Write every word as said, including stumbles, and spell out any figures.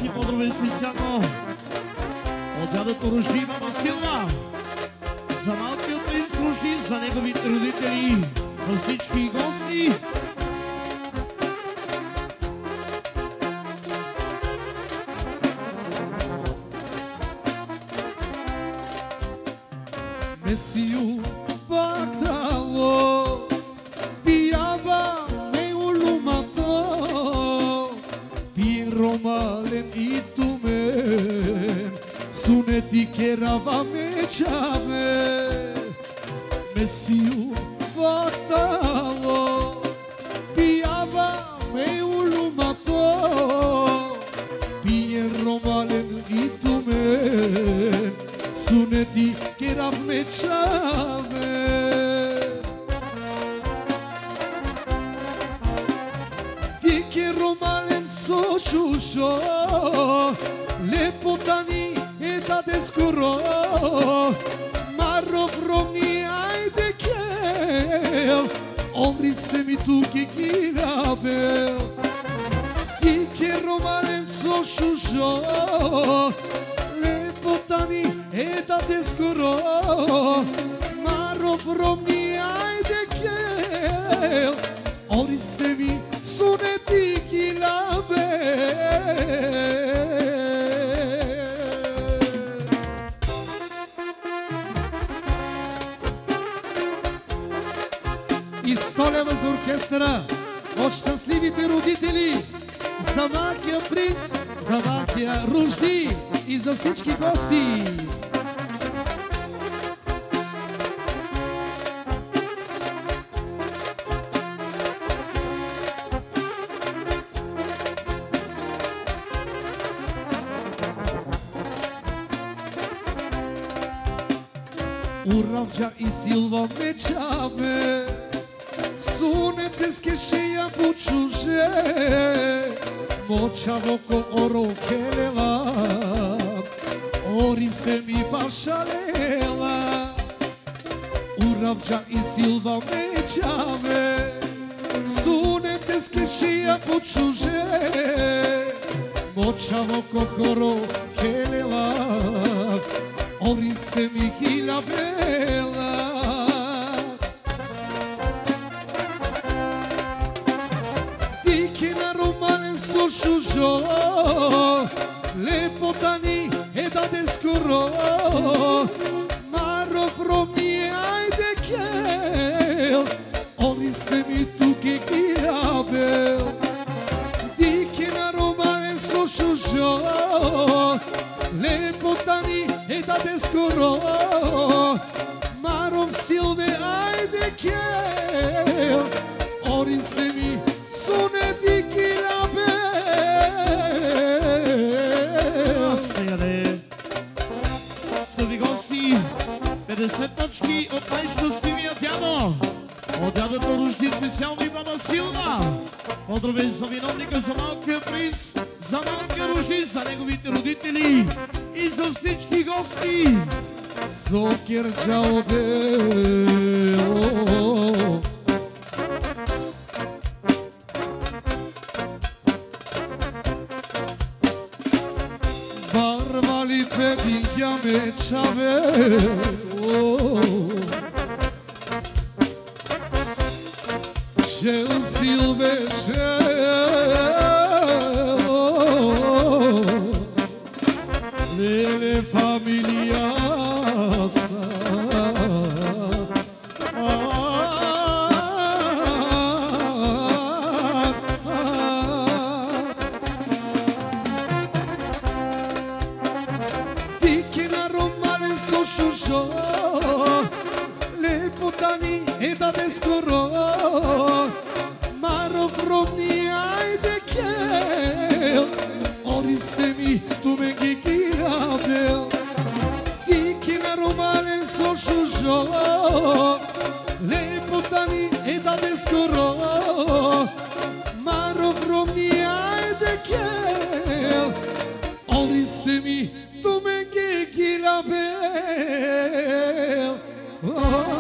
гости, поздравим специално от дядото Руши и мама Силва. За малкият принц Руши, за неговите родители, за всички гости. Mesiu baktalo Piava meulu mato Piromalen itumen Suneti kerava mechave Mesiu baktalo Piava meulu mato Piromalen itumen Suneti kerav mechave Dike romalen so shusho Lepotani eta deskuro Marov romni aide kel Omri semi tu ke girabel Dike romalen so shusho Lepotani eta deskuro Marov romni aide kel Oriste mi suneti kilabe И сто лева за оркестъра от щастливите родители за малкия принц, за малкия Рушди и за всички гости. Уравджа и Силва мечаве Sunete scheia cu ciuje Moceavo co oro chelela Ori se mi pașalela Uravja i Silva mečave Sunete scheia cu ciuje Moceavo co oro chelela Ori se mi hila bela Shusho Lepotani eta deskuro Marov romni aide kel Oriste mi tu ke girabel Dikina romane so shusho Lepotani eta deskuro Marov silve aide kel Oriste mi suneti girabel петдесет от най-щастливия дядо, от дядото Рушди специално и мама Силва. Поздравен за виновника, за малкия принц, за малкия Рушди, за неговите родители и за всички гости. Сокер джауде Barvali pedinja mečave Žel silve žel Lele familija sa Lepotani eta deskuro Marov romni aide kel Oriste mi tu me ke girabel Dikina romane so shusho Lepotani eta deskuro Marov romni aide kel Oriste mi tu me ke girabel Oh